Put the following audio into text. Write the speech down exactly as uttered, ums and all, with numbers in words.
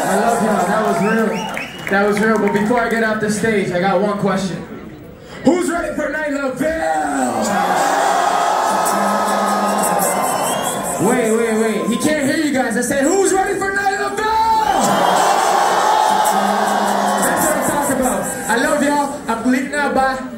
I love y'all. That was real. That was real. But before I get off the stage, I got one question. Who's ready for Night LaVille? Wait, wait, wait. He can't hear you guys. I said, who's ready for Night LaVille? That's what I'm talking about. I love y'all. I'm leaving now. Bye.